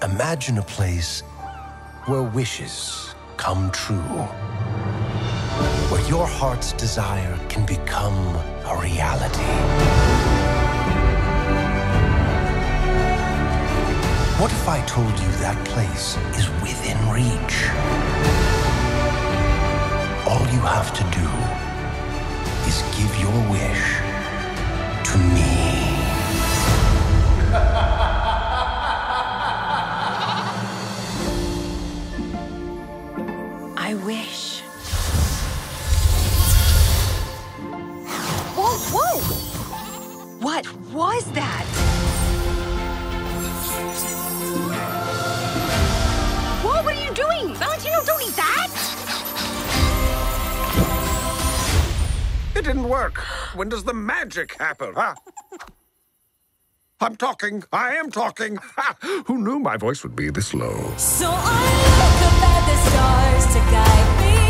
Imagine a place where wishes come true. Where your heart's desire can become a reality. What if I told you that place is within reach? All you have to do is give your wish to me. I wish. Whoa, whoa! What was that? Whoa, what are you doing? Valentino, don't eat that! It didn't work. When does the magic happen, huh? I'm talking. I am talking. Ha! Who knew my voice would be this low? So I look up at the stars to guide me.